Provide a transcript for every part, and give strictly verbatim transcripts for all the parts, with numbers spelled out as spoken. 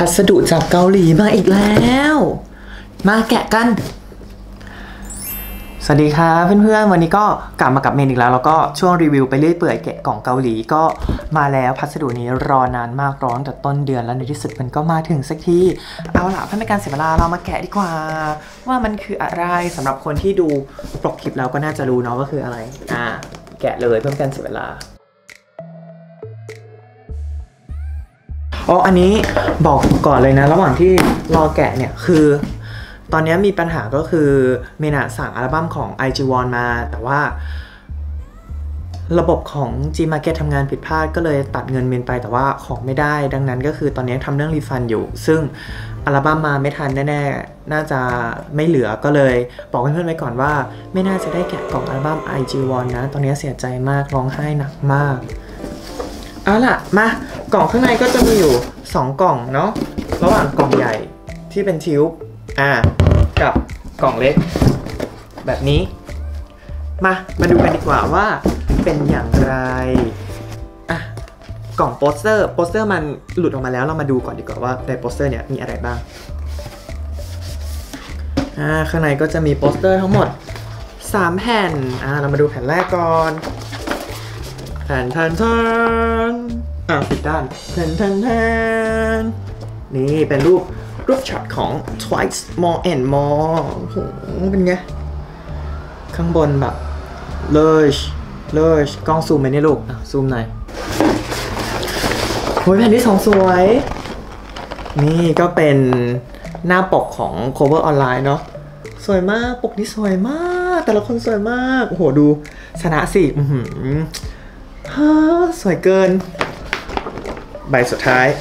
พัสดุจากเกาหลีมาอีกแล้วมาแกะกันสวัสดีครับเพื่อนๆวันนี้ก็กลับมากับเมนอีกแล้วแล้วก็ช่วงรีวิวไปเรื่อยเปื่อยแกะกล่องเกาหลีก็มาแล้วพัสดุนี้รอนานมากร้อนแต่ต้นเดือนแล้วในที่สุดมันก็มาถึงสักทีเอาล่ะเพื่อไม่การเสียเวลาเรามาแกะดีกว่าว่ามันคืออะไรสำหรับคนที่ดูปกคลิปแล้วก็น่าจะรู้เนาะว่าคืออะไรอ่าแกะเลยเพื่อไม่การเสียเวลาอ๋ออันนี้บอกก่อนเลยนะระหว่างที่รอแกะเนี่ยคือตอนนี้มีปัญหาก็คือเมน่าสั่งอัลบั้มของ ไอ จี วอน มาแต่ว่าระบบของ Gmarket ทำงานผิดพลาดก็เลยตัดเงินเมนไปแต่ว่าของไม่ได้ดังนั้นก็คือตอนนี้ทำเรื่องรีฟันอยู่ซึ่งอัลบั้มมาไม่ทันแน่ๆน่าจะไม่เหลือก็เลยบอกเพื่อนๆไว้ก่อนว่าไม่น่าจะได้แกะกล่องอัลบั้ม ไอ จี วอน นะตอนนี้เสียใจมากร้องไห้หนักมากเอาล่ะมากล่องข้างในก็จะมีอยู่สองกล่องเนาะระหว่างกล่องใหญ่ที่เป็นทิวบอ่ากับกล่องเล็กแบบนี้มามาดูกันดีกว่าว่าเป็นอย่างไรอ่ะกล่องโปสเตอร์โปสเตอร์มันหลุดออกมาแล้วเรามาดูก่อนดีกว่าว่าในโปสเตอร์เนี่ยมีอะไรบ้างอ่าข้างในก็จะมีโปสเตอร์ทั้งหมดสามแผ่นอ่าเรามาดูแผ่นแรกก่อนแผ่นแผ่นแผ่นอ่าปิดด้านแผ่นแผ่นแผ่นนี่เป็นรูปรูปช็อตของ Twice More and More โอ้โหเป็นไงข้างบนแบบเลยเลยกล้องซูมไปนี่ลูกอ่ะซูมหน่อยโอ้ยแผ่นที่สองสวยนี่ก็เป็นหน้าปกของ cover ออนไลน์เนาะสวยมากปกนี้สวยมากแต่ละคนสวยมากโอ้โหดูชนะสิอือหือฮ่าสวยเกินใบสุดท้าย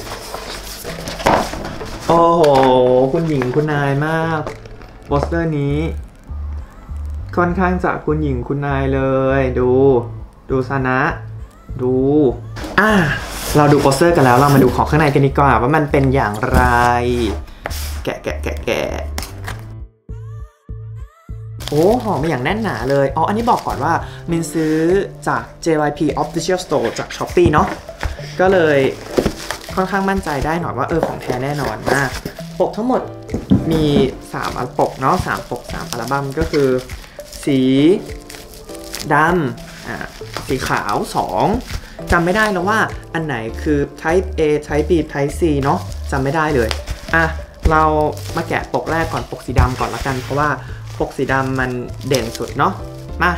โอ้โหคุณหญิงคุณนายมากโปสเตอร์นี้ค่อนข้างจะคุณหญิงคุณนายเลยดูดูซานะดูอ่ะเราดูโปสเตอร์กันแล้วเรามาดูของข้างในกันดีกว่าว่ามันเป็นอย่างไรแกะแกะแกะแกะโอ้ห่อมาอย่างแน่นหนาเลยอ๋ออันนี้บอกก่อนว่ามินซื้อจาก เจ วาย พี Official Store จาก Shopee เนาะก็เลยค่อนข้างมั่นใจได้หน่อยว่าเออของแท้แน่นอนมากปกทั้งหมดมีสามอัลปกเนาะสามปกสามอัลบั้มก็คือสีดำอ่าสีขาวสองจำไม่ได้แล้วว่าอันไหนคือ Type A Type B Type C เนาะจำไม่ได้เลยอ่ะเรามาแกะปกแรกก่อนปกสีดำก่อนละกันเพราะว่าปกสีดำมันเด่นสุดเนาะมา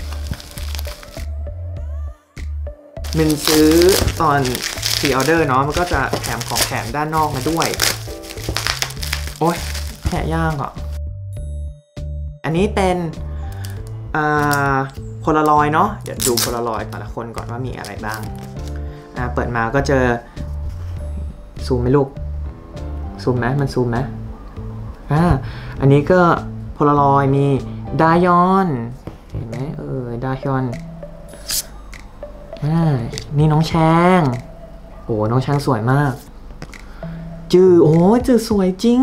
มินซื้อตอนพรีออเดอร์เนาะมันก็จะแถมของแถมด้านนอกมาด้วยโอ้ยแกะยากอ่ะอันนี้เป็นอ่าโพลารอยด์เนาะเดี๋ยวดูโพลารอยด์แต่ละคนก่อนว่ามีอะไรบ้างอ่าเปิดมาก็เจอซูมไหมลูกซูมไหมมันซูมไหมอ่าอันนี้ก็โพลารอยด์มีดายอนเห็นไหมเออดายอนอ่านี่น้องแชงโอ้น้องแชงสวยมากจือโอ้จือสวยจริง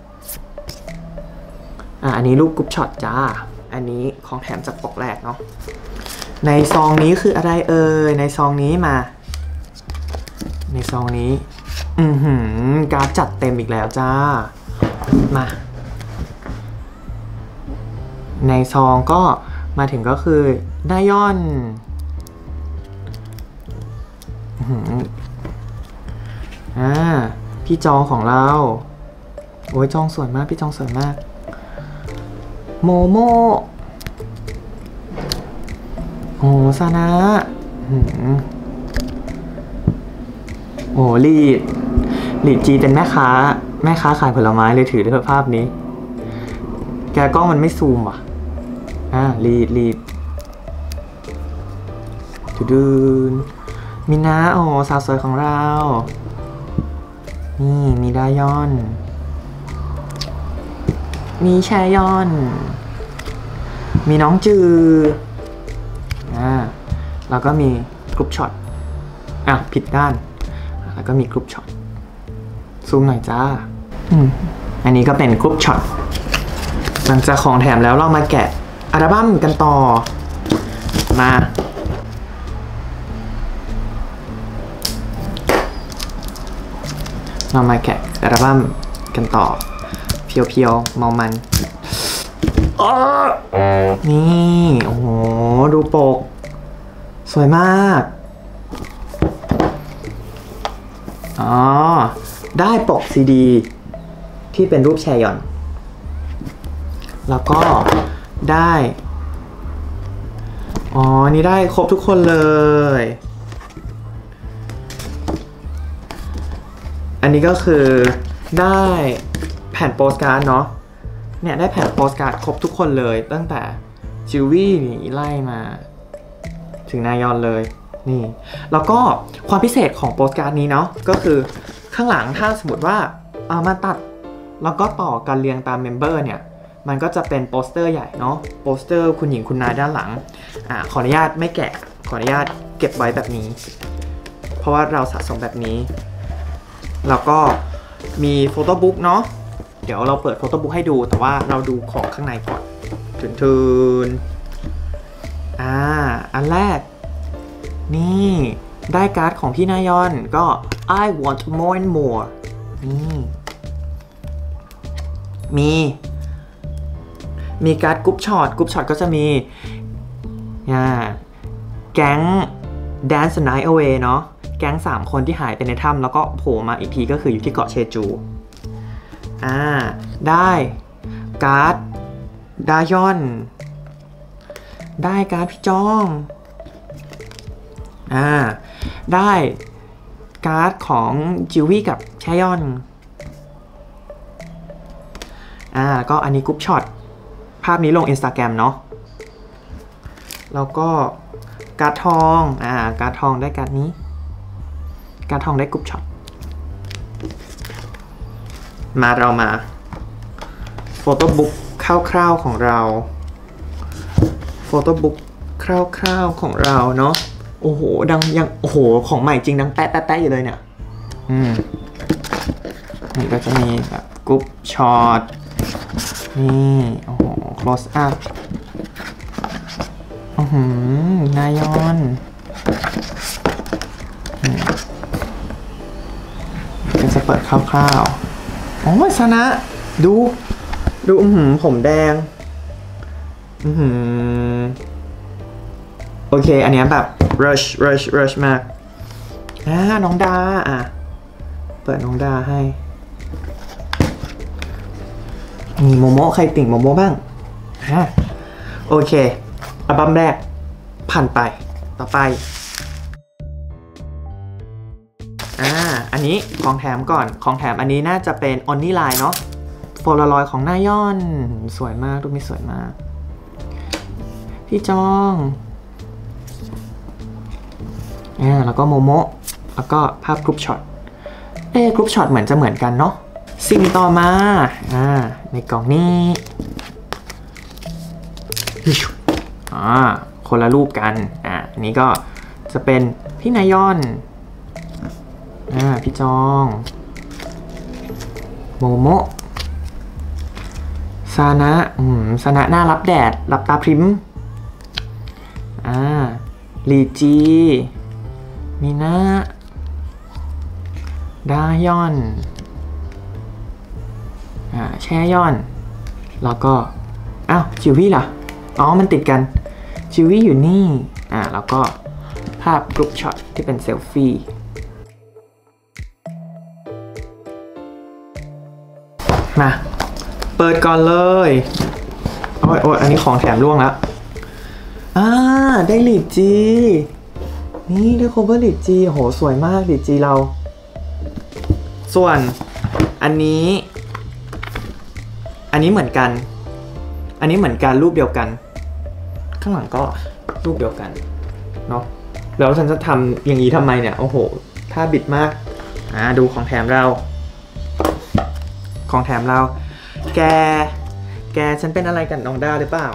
อ่าอันนี้รูปกรุ๊ปช็อตจ้าอันนี้ของแถมจากปกแรกเนาะในซองนี้คืออะไรเอ่ยในซองนี้มาในซองนี้อือหือการ์ดจัดเต็มอีกแล้วจ้ามาในซองก็มาถึงก็คือไดยอนอ่าพี่จองของเราโอ้ยจองสวยมากพี่จองสวยมากโมโมโอ้ซานะโอ้ลีดลีดจีเป็นแม่ค้าแม่ค้าขายผลไม้เลยถือด้วยภาพนี้แกกล้องมันไม่ซูมอ่ะอ่าลีดลีดดูดูมินะโอ้สาวสวยของเรานี่มีดายอนมีแชยอนมีน้องจืออ่าแล้วก็มีกรุ๊ปช็อตอ่ะผิดด้านแล้วก็มีกรุ๊ปช็อตซูมหน่อยจ้าอืมอันนี้ก็เป็นกรุ๊ปช็อตหลังจากของแถมแล้วเรามาแกะอัลบั้มกันต่อมา ปเรามาแกะอัลบั้มกันต่อเพียวๆเมามันนี่โอ้โหดูปกสวยมากอ๋อได้ปกซีดีที่เป็นรูปแชยอนแล้วก็ได้อ๋อนี่ได้ครบทุกคนเลยอันนี้ก็คือได้แผ่นโปสการ์ดเนาะเนี่ยได้แผ่นโปสการ์ดครบทุกคนเลยตั้งแต่จิววี่นี่ไล่มาถึงนายอนเลยนี่แล้วก็ความพิเศษของโปสการ์ดนี้เนาะก็คือข้างหลังถ้าสมมติว่าเอามาตัดแล้วก็ต่อกันเรียงตามเมมเบอร์เนี่ยมันก็จะเป็นโปสเตอร์ใหญ่เนาะโปสเตอร์คุณหญิงคุณนายด้านหลังอ่าขออนุญาตไม่แกะขออนุญาตเก็บไว้แบบนี้เพราะว่าเราสะสมแบบนี้แล้วก็มีโฟโต้บุ๊กเนาะเดี๋ยวเราเปิดโฟโต้บุ๊กให้ดูแต่ว่าเราดูของข้างในก่อนทุนๆอ่าอันแรกนี่ได้การ์ดของพี่นายอนก็ I want more and more นี่มีมีการ์ดกรุ๊ปช็อตกรุ๊ปช็อตก็จะมีอ่าแก๊ง Dance the Night Away เนาะแก๊งสามคนที่หายไปในถ้ำแล้วก็โผล่มาอีกทีก็คืออยู่ที่เกาะเชจูอ่าได้การ์ดดายอนได้การ์ดพี่จองอ่าได้การ์ดของจิววี่กับแชยอนอ่าก็อันนี้กรุ๊ปช็อตภาพนี้ลง Instagram เนาะแล้วก็การ์ดทองอ่าการ์ดทองได้การ์ดนี้การ์ดทองได้กรุ๊ปช็อตมาเรามาโฟโต้บุ๊กคร่าวๆของเราโฟโต้บุ๊กคร่าวๆของเราเนาะโอ้โหดังยังโอ้โหของใหม่จริงดังแป๊ะแป๊ะแป๊ะอยู่เลยเนี่ยอืมนี่ก็จะมีแบบกรุ๊ปช็อตนี่โอ้โห close up อือหือนายอนก็จะเปิดคร่าวๆอ๋อชนะดูดูอือหือผมแดงอือหือโอเคอันนี้แบบ rush rush rush มากอ่าน้องดาอ่ะเปิดน้องดาให้มีโมโมใครติ่งโมโมบ้างฮะโอเคอัลบั้มแรกผ่านไปต่อไปอ่าอันนี้ของแถมก่อนของแถมอันนี้น่าจะเป็นออนนี่ไลน์เนาะโฟลารอยของนายอนสวยมากรูปนี้สวยมากพี่จองอ่าแล้วก็โมโมแล้วก็ภาพกรุ๊ปช็อตเอ้กรุ๊ปช็อตเหมือนจะเหมือนกันเนาะสิ่งต่อมาอ่าในกล่องนี้อ่าคนละรูปกันอ่านี้ก็จะเป็นพี่นายอนอ่าพี่จองโมโมซานะอืมซานะหน้ารับแดดรับตาพริมอ่าลีจีมีนะดายอนอ่าแช่ยอนแล้วก็อ้าวจิววี่ล่ะอ๋อมันติดกันจิววี่อยู่นี่อ่าแล้วก็ภาพกรุ๊ปช็อตที่เป็นเซลฟี่มาเปิดก่อนเลยโอ้ยโอ้ยอันนี้ของแถมล่วงแล้วอ่าได้ลิดจีนี่ได้โคเวอร์ลิดจีโหสวยมากลิดจีเราส่วนอันนี้อันนี้เหมือนกันอันนี้เหมือนกันรูปเดียวกันข้างหลังก็รูปเดียวกันเนาะแล้วฉันจะทำอย่างนี้ทำไมเนี่ยโอ้โหถ้าบิดมากอ่าดูของแถมเราของแถมเราแกแกฉันเป็นอะไรกันน้องด้าหรือเปล่า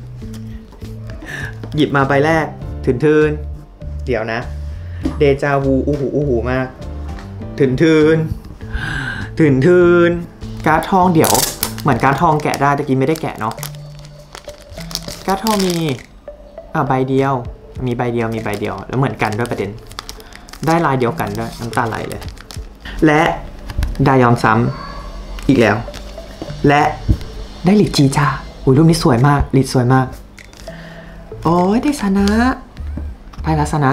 หยิบมาใบแรกถืนทืนเดี๋ยวนะเดจาวูอูหูอูหูมากถืนทืนถืนทืนการ์ดทองเดี๋ยวเหมือนการ์ดทองแกะได้แต่กี้ไม่ได้แกะเนาะการ์ดทองมีอ่ะใบเดียวมีใบเดียวมีใบเดียวแล้วเหมือนกันด้วยประเด็นได้ลายเดียวกันด้วยน้ำตาไหลเลยและได้ยอมซ้ำอีกแล้วและได้หลีจีจ้าอุ้ยรูปนี้สวยมากหลีสวยมากโอ้ยได้สนะได้ละสนะ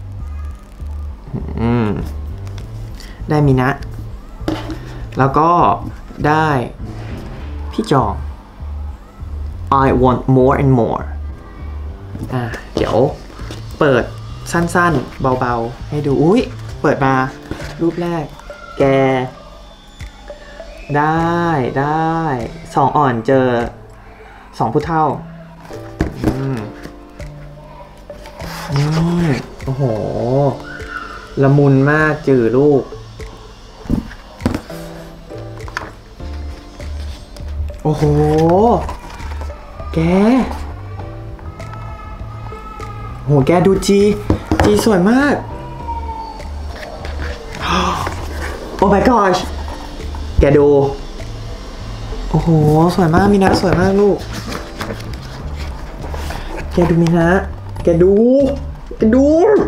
อืมได้มินะแล้วก็ได้พี่จอง I want more and more อ่ะเดี๋ยวเปิดสั้นๆเบาๆให้ดูอุ้ยเปิดมารูปแรกแกได้ได้สองอ่อนเจอสองผู้เฒ่าอืมนี่โอ้โหละมุนมากจื่อลูกโอ้โหแกโหแกดูจีจีสวยมากโอ้ my gosh แกดูโอ้โหสวยมากมีนะสวยมากลูกแกดูมีนะแกดูแกดู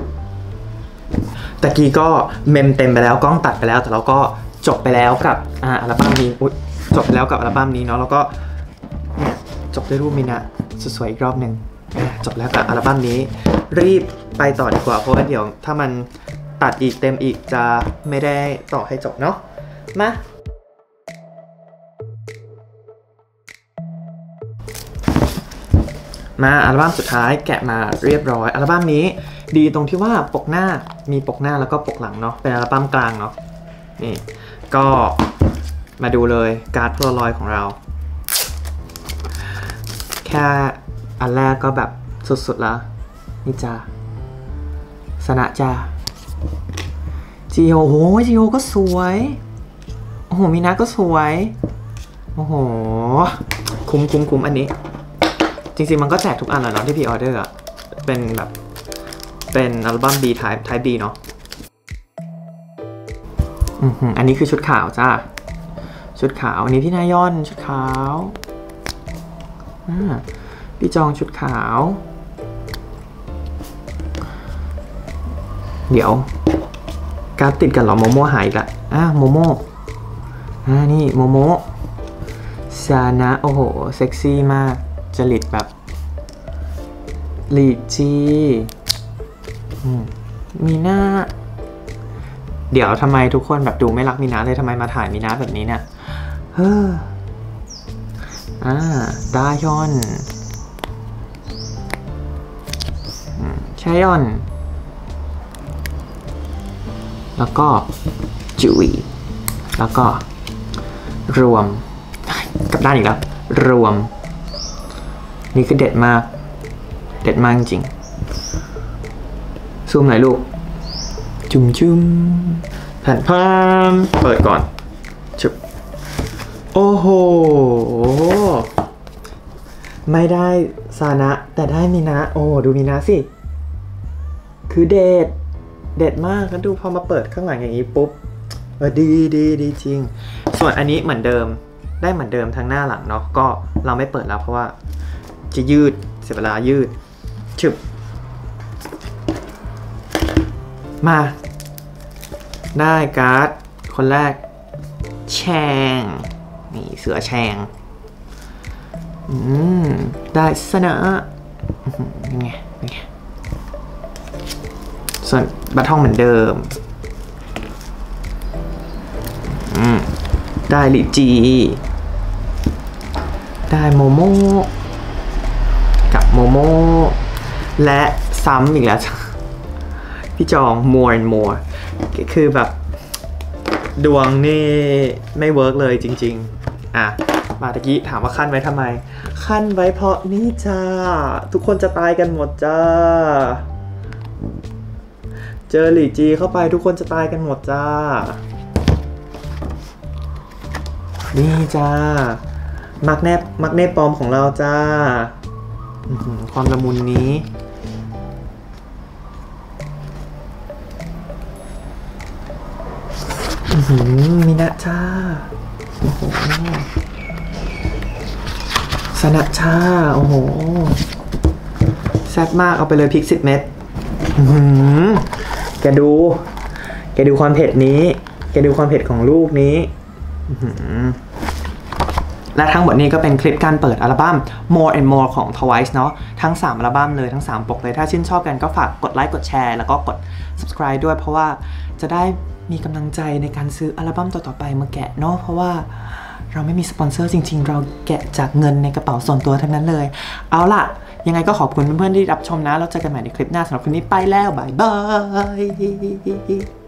ตะกี้ก็เมมเต็มไปแล้วกล้องตัดไปแล้วแต่เราก็จบไปแล้วกับอ่าอัลบั้มนี้อุ๊ยจบไปแล้วกับอัลบั้มนี้เนาะแล้วก็จบด้วยรูปมีนะสวยๆอีกรอบหนึ่งจบแล้วกับอัลบั้มนี้รีบไปต่อดีกว่าเพราะว่าเดี๋ยวถ้ามันตัดอีกเต็มอีกจะไม่ได้ต่อให้จบเนาะมามาอัลบั้มสุดท้ายแกะมาเรียบร้อยอัลบั้มนี้ดีตรงที่ว่าปกหน้ามีปกหน้าแล้วก็ปกหลังเนาะเป็นอัลบั้มกลางเนาะนี่ก็มาดูเลยการ์ดโพลารอยด์ของเราแค่อันแรกก็แบบสุดๆแล้วนี่จ้าสนะจ้าจีโอโหจีโอก็สวยโอ้โหมีนะก็สวยโอ้โหคุ้มคุ้มคุ้มอันนี้จริงๆมันก็แจกทุกอันแหละเนาะที่พี่ออเดอร์อะเป็นแบบเป็นอัลบั้ม B Type Type B เนาะอือหืออันนี้คือชุดขาวจ้าชุดขาวอันนี้พี่นายอนชุดขาวอ่าพี่จองชุดขาวเดี๋ยวการติดกันเหรอโมโม่หายอีกละอ่ะโมโม่อ่านี่โมโม่ซานะโอ้โหเซ็กซี่มากจริตแบบหลีจีมีหน้าเดี๋ยวทำไมทุกคนแบบดูไม่รักมีนาเลยทำไมมาถ่ายมีนาแบบนี้เนี่ยเฮ้ออ่าดายอนชายอนแล้วก็จุยแล้วก็รวมกับด้านอีกแล้วรวมนี่คือเด็ดมากเด็ดมากจริงซูมหน่อยลูกจุ่มจุ่มแผ่นพามเปิดก่อนชุบโอ้โหไม่ได้ซานะแต่ได้มีนะโอ้ดูมีนะสิคือเด็ดเด็ดมากแล้วดูพอมาเปิดข้างหลังอย่างนี้ปุ๊บเออดีดีดีจริงส่วนอันนี้เหมือนเดิมได้เหมือนเดิมทั้งหน้าหลังเนาะก็เราไม่เปิดแล้วเพราะว่าจะยืดเสียเวลายืดชึบมาได้การ์ดคนแรกแชงนี่เสือแชงอืมได้สนะยังไงยังไงส่วนบัตทองเหมือนเดิมอืมได้ลิจีได้โมโมกับโมโมและซ้ำอีกแล้วพี่จอง more and more คือแบบดวงนี่ไม่เวิร์กเลยจริงๆอ่ะมาตะกี้ถามว่าขั้นไว้ทำไมขั้นไว้เพราะนี่จ้าทุกคนจะตายกันหมดจ้าเจอหลี่จีเข้าไปทุกคนจะตายกันหมดจ้านี่จ้ามักแนบมักแนบปลอมของเราจ้าความละมุนนี้มีนะจ้าสนะจ้าโอ้โหแซ่บมากเอาไปเลยพริกสิบเม็ดแกดูแกดูความเผ็ดนี้แกดูความเผ็ดของลูกนี้และทั้งหมดนี้ก็เป็นคลิปการเปิดอัลบั้ม More and More ของ Twice เนาะทั้งสามอัลบั้มเลยทั้งสามปกเลยถ้าชื่นชอบกันก็ฝากกดไลค์กดแชร์แล้วก็กด subscribe ด้วยเพราะว่าจะได้มีกำลังใจในการซื้ออัลบั้มต่อๆไปมาแกะเนาะเพราะว่าเราไม่มีสปอนเซอร์จริงๆเราแกะจากเงินในกระเป๋าส่วนตัวทั้งนั้นเลยเอาล่ะยังไงก็ขอบคุณเพื่อนๆที่รับชมนะแล้วเจอกันใหม่ในคลิปหน้าสำหรับคลิปนี้ไปแล้วบายบาย